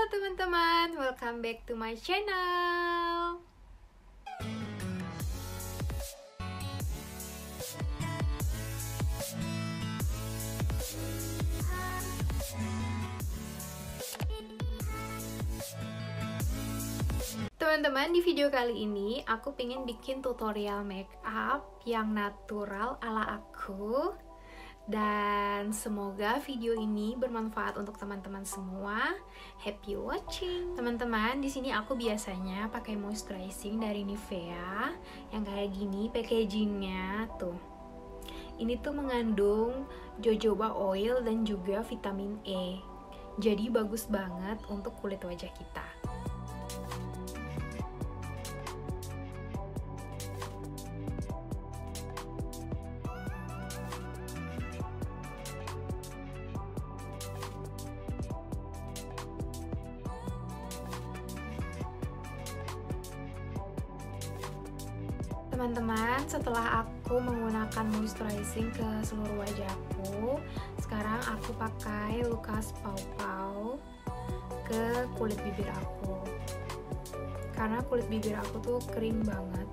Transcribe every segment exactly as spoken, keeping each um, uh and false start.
Halo teman-teman, welcome back to my channel. Teman-teman, di video kali ini aku pengen bikin tutorial makeup yang natural ala aku. Dan semoga video ini bermanfaat untuk teman-teman semua. Happy watching. Teman-teman, di sini aku biasanya pakai moisturizing dari Nivea yang kayak gini packagingnya tuh. Ini tuh mengandung jojoba oil dan juga vitamin E. Jadi bagus banget untuk kulit wajah kita. Teman-teman, setelah aku menggunakan moisturizing ke seluruh wajahku, sekarang aku pakai Lukas Pau Pau ke kulit bibir aku. Karena kulit bibir aku tuh kering banget.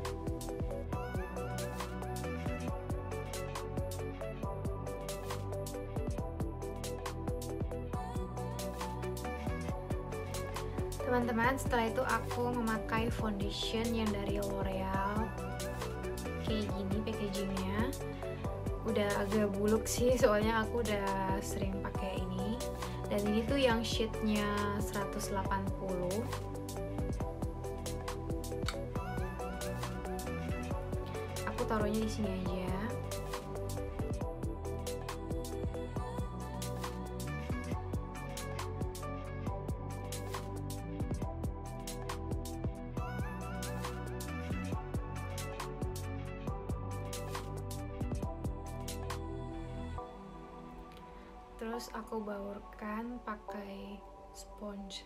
Teman-teman, setelah itu aku memakai foundation yang dari L'Oreal. Kayak gini packagingnya. Udah agak buluk sih, soalnya aku udah sering pakai ini. Dan ini tuh yang shade-nya seratus delapan puluh. Aku taruhnya di sini aja. Terus aku baurkan pakai sponge.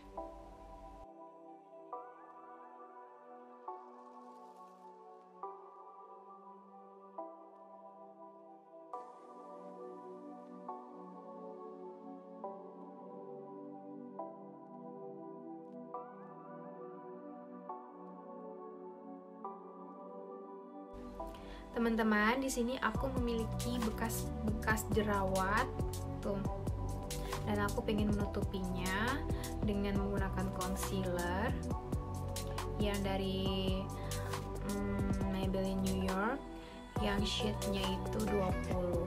Teman-teman, di sini aku memiliki bekas-bekas jerawat tuh. Dan aku pengen menutupinya dengan menggunakan concealer yang dari hmm, Maybelline New York yang shade-nya itu dua puluh.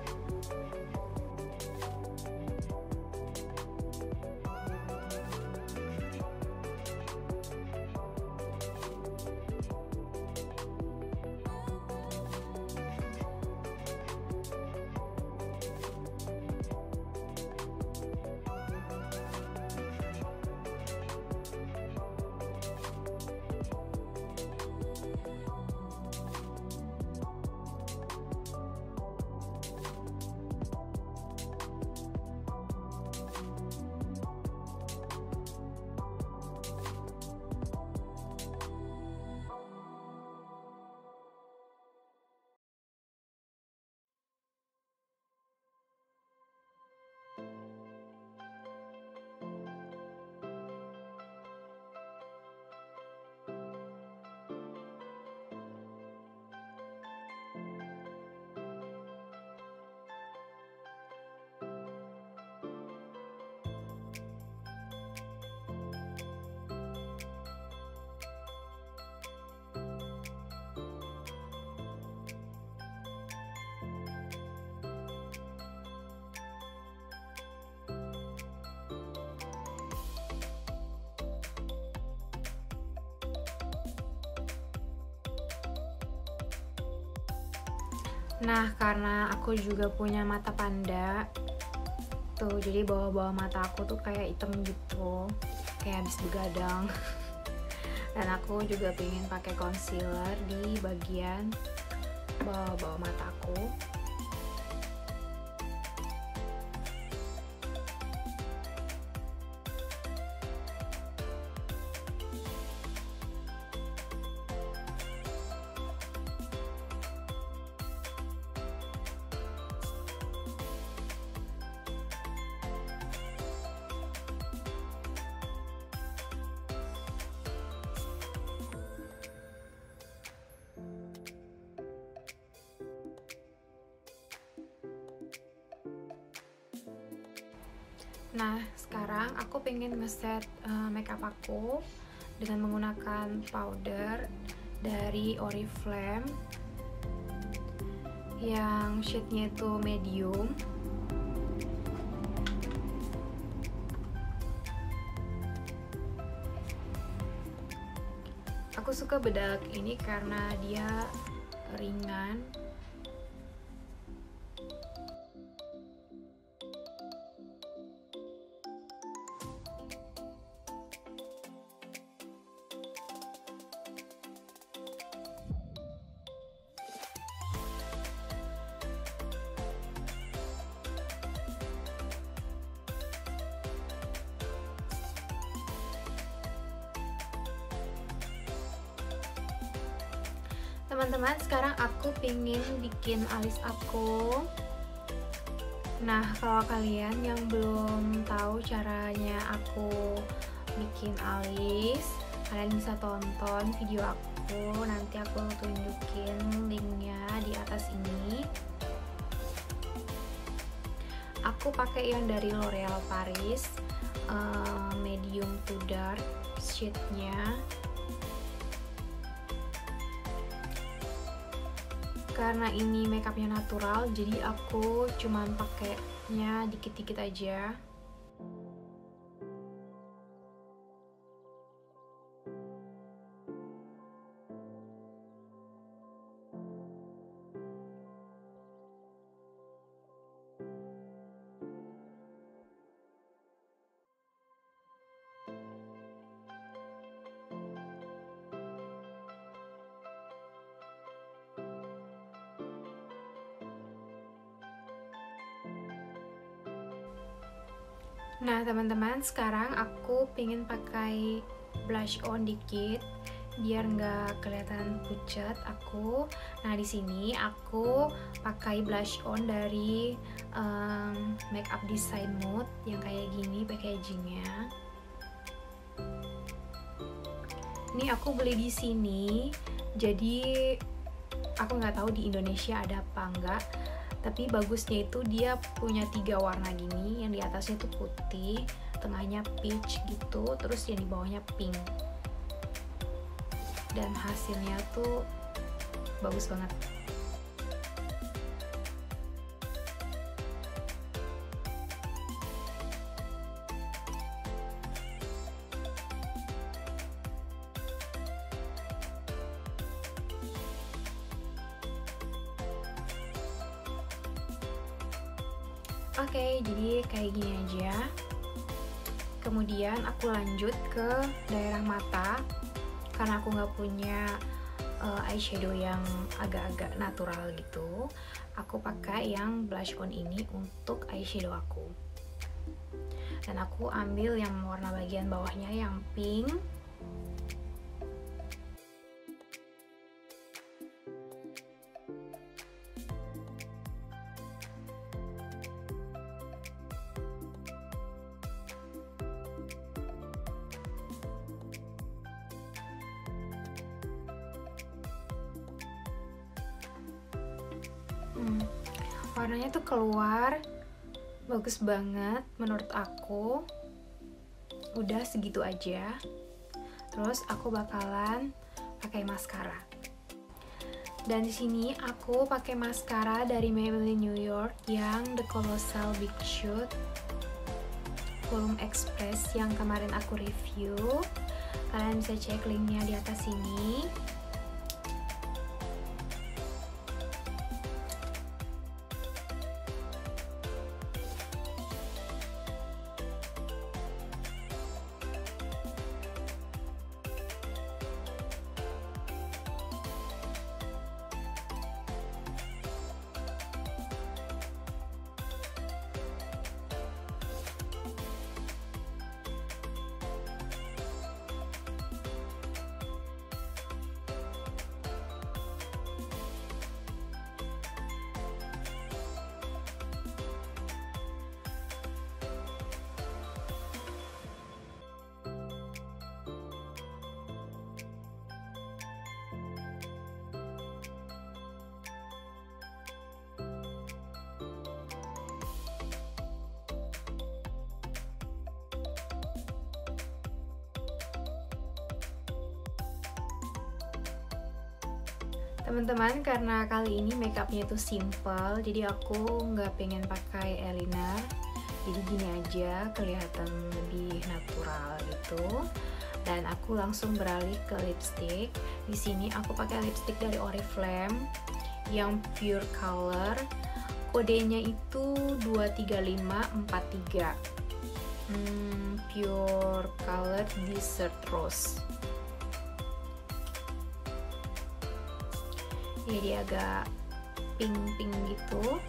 Nah, karena aku juga punya mata panda tuh, jadi bawah-bawah mata aku tuh kayak hitam gitu, kayak habis begadang. Dan aku juga pengen pakai concealer di bagian bawah-bawah mataku. Nah, sekarang aku pengen ngeset uh, makeup aku dengan menggunakan powder dari Oriflame yang shade-nya itu medium. Aku suka bedak ini karena dia ringan. Teman-teman, sekarang aku pengen bikin alis aku. Nah, kalau kalian yang belum tahu caranya aku bikin alis, kalian bisa tonton video aku. Nanti aku tunjukin linknya di atas ini. Aku pakai yang dari L'Oreal Paris, uh, medium to dark shade-nya. Karena ini makeupnya natural, jadi aku cuman pakainya dikit-dikit aja. Nah teman-teman, sekarang aku pengen pakai blush on dikit biar nggak kelihatan pucat aku. Nah di sini aku pakai blush on dari um, Makeup Design Mood yang kayak gini packagingnya. Ini aku beli di sini, jadi aku nggak tahu di Indonesia ada apa enggak. Tapi bagusnya itu dia punya tiga warna gini, yang di atasnya tuh putih, tengahnya peach gitu, terus yang di bawahnya pink. Dan hasilnya tuh bagus banget. Oke, okay, jadi kayak gini aja. Kemudian aku lanjut ke daerah mata. Karena aku nggak punya uh, eyeshadow yang agak-agak natural gitu, aku pakai yang blush on ini untuk eyeshadow aku. Dan aku ambil yang warna bagian bawahnya yang pink. Hmm, warnanya tuh keluar bagus banget menurut aku. Udah segitu aja. Terus aku bakalan pakai maskara. Dan di sini aku pakai maskara dari Maybelline New York yang The Colossal Big Shot Volume Express yang kemarin aku review. Kalian bisa cek linknya di atas sini. Teman-teman, karena kali ini makeupnya itu simple, jadi aku nggak pengen pakai eyeliner. Jadi gini aja, kelihatan lebih natural gitu. Dan aku langsung beralih ke lipstick. Di sini aku pakai lipstick dari Oriflame yang pure color. Kodenya itu dua tiga lima empat tiga. Hmm, pure color dessert rose. Ini dia agak pink-pink gitu.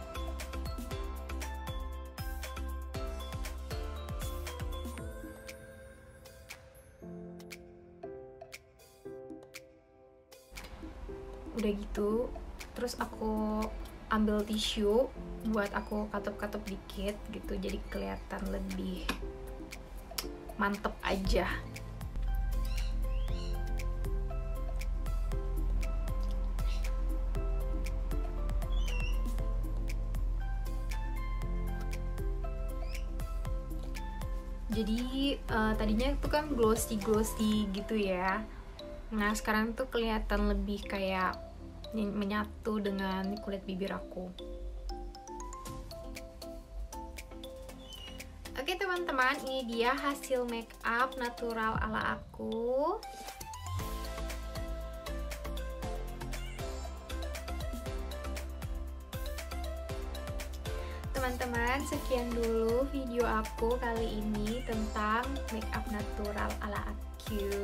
Udah gitu, terus aku ambil tisu buat aku katup-katup dikit gitu, jadi kelihatan lebih mantep aja. Jadi uh, tadinya itu kan glossy-glossy gitu ya. Nah sekarang tuh kelihatan lebih kayak menyatu dengan kulit bibir aku. Oke teman-teman, ini dia hasil make up natural ala aku. Teman-teman, sekian dulu video aku kali ini tentang make up natural ala aku.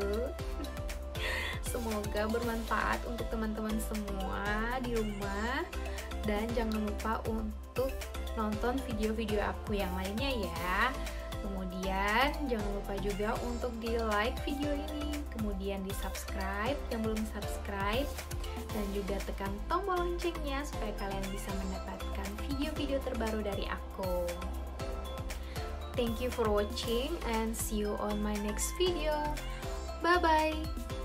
Semoga bermanfaat untuk teman-teman semua di rumah. Dan jangan lupa untuk nonton video-video aku yang lainnya ya. Kemudian jangan lupa juga untuk di like video ini, kemudian di subscribe yang belum subscribe, dan juga tekan tombol loncengnya supaya kalian bisa mendapatkan video-video terbaru dari aku. Thank you for watching and see you on my next video. Bye bye.